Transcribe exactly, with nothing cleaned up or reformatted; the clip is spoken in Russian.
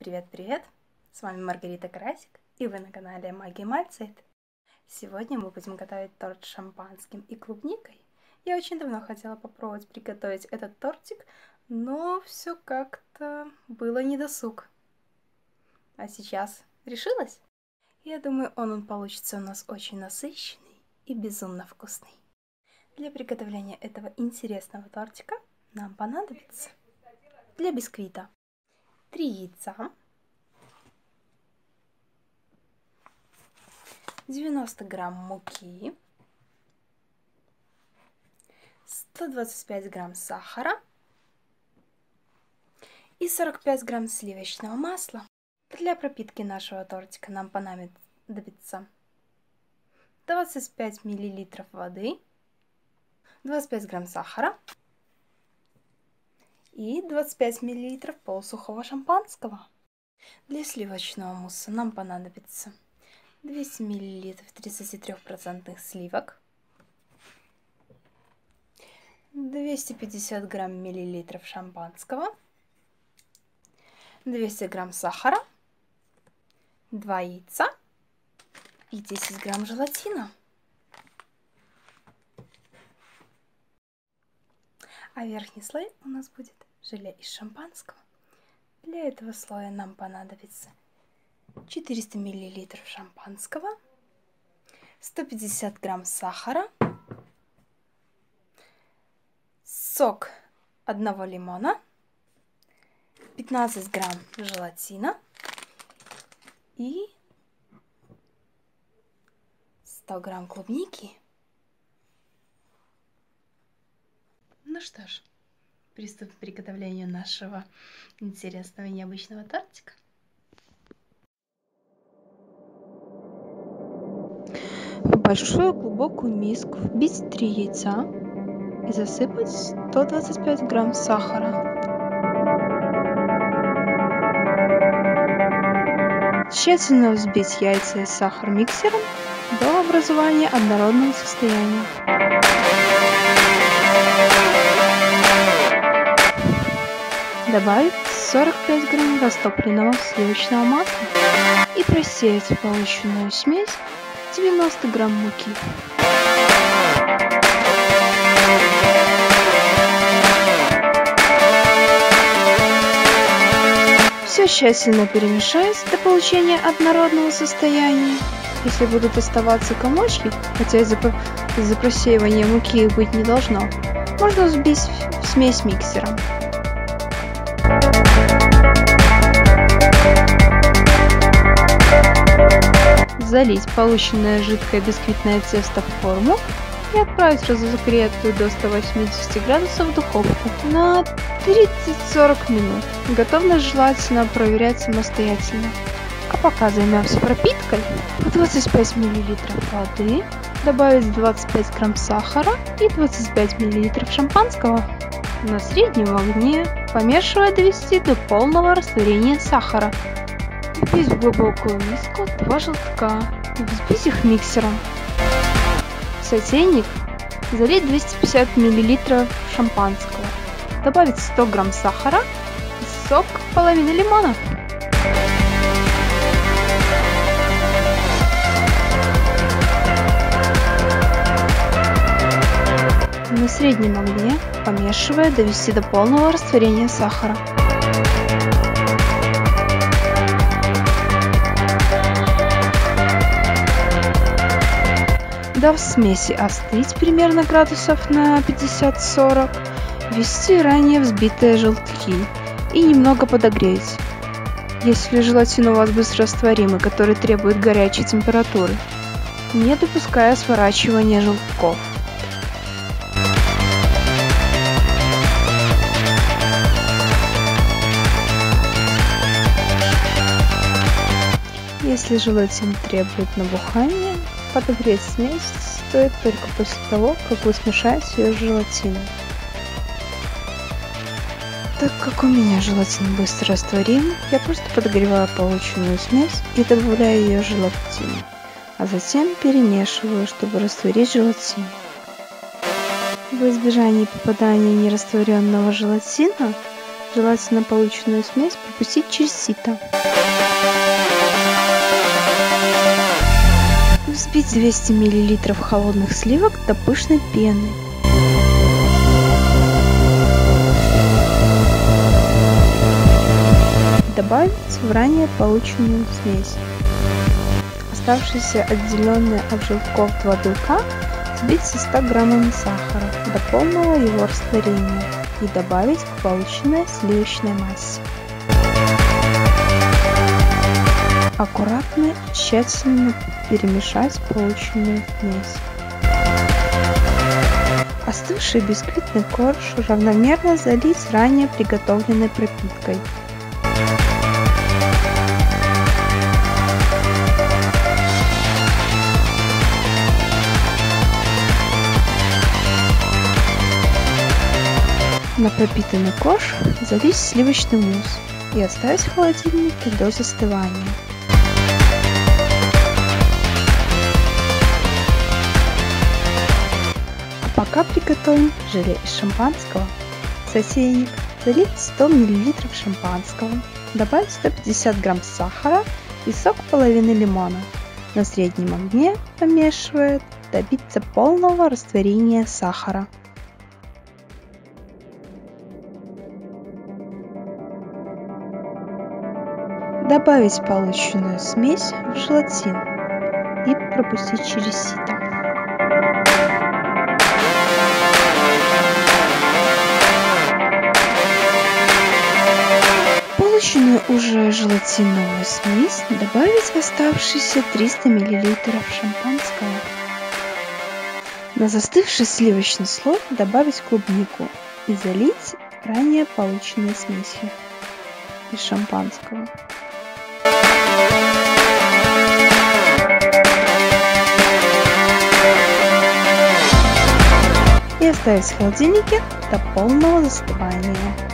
Привет-привет! С вами Маргарита Карасик, и вы на канале Магия Мальцет. Сегодня мы будем готовить торт с шампанским и клубникой. Я очень давно хотела попробовать приготовить этот тортик, но все как-то было недосуг. А сейчас решилась? Я думаю, он, он получится у нас очень насыщенный и безумно вкусный. Для приготовления этого интересного тортика нам понадобится для бисквита три яйца, девяносто грамм муки, сто двадцать пять грамм сахара и сорок пять грамм сливочного масла. Для пропитки нашего тортика нам понадобится двадцать пять миллилитров воды, двадцать пять грамм сахара и двадцать пять миллилитров полусухого шампанского. Для сливочного мусса нам понадобится двести миллилитров тридцать три процента сливок, двести пятьдесят грамм миллилитров шампанского, двести грамм сахара, два яйца и десять грамм желатина. А верхний слой у нас будет желе из шампанского. Для этого слоя нам понадобится четыреста миллилитров шампанского, сто пятьдесят грамм сахара, сок одного лимона, пятнадцать грамм желатина и сто грамм клубники. Ну что ж, приступим к приготовлению нашего интересного и необычного тортика. В большую глубокую миску вбить три яйца и засыпать сто двадцать пять грамм сахара. Тщательно взбить яйца и сахар миксером до образования однородного состояния. Добавить сорок пять грамм растопленного сливочного масла и просеять в полученную смесь девяносто грамм муки. Все тщательно перемешать до получения однородного состояния. Если будут оставаться комочки, хотя из-за из-за просеивания муки их быть не должно, можно взбить в смесь миксером. Залить полученное жидкое бисквитное тесто в форму и отправить разогретую до ста восьмидесяти градусов в духовку на тридцать-сорок минут. Готовность желательно проверять самостоятельно. А пока займемся пропиткой. В двадцать пять миллилитров воды добавить двадцать пять грамм сахара и двадцать пять миллилитров шампанского. На среднем огне, помешивая, довести до полного растворения сахара. Вбить в глубокую миску два желтка и взбить их миксером. В сотейник залить двести пятьдесят миллилитров шампанского. Добавить сто грамм сахара и сок половины лимона. На среднем огне, помешивая, довести до полного растворения сахара. Дав смеси остыть примерно градусов на пятьдесят-сорок, ввести ранее взбитые желтки и немного подогреть. Если желатин у вас быстрорастворимый, который требует горячей температуры, не допуская сворачивания желтков. Если желатин требует набухания, подогреть смесь стоит только после того, как вы смешаете ее с желатином. Так как у меня желатин быстро растворим, я просто подогреваю полученную смесь и добавляю ее желатин, а затем перемешиваю, чтобы растворить желатин. В избежании попадания нерастворенного желатина Желательно полученную смесь пропустить через сито. Взбить двести миллилитров холодных сливок до пышной пены. Добавить в ранее полученную смесь. Оставшиеся отделенные от желтков два белка взбить со ста граммами сахара до полного его растворения и добавить к полученной сливочной массе. Аккуратно и тщательно перемешать полученную смесь. Остывший бисквитный корж равномерно залить ранее приготовленной пропиткой. На пропитанный корж залить сливочный мусс и оставить в холодильнике до застывания. А пока приготовим желе из шампанского. В сотейник залить сто миллилитров шампанского, добавить сто пятьдесят грамм сахара и сок половины лимона. На среднем огне, помешивая, добиться полного растворения сахара. Добавить полученную смесь в желатин и пропустить через сито. Полученную уже желатиновую смесь добавить в оставшиеся триста миллилитров шампанского. На застывший сливочный слой добавить клубнику и залить ранее полученной смесью из шампанского. И оставить в холодильнике до полного застывания.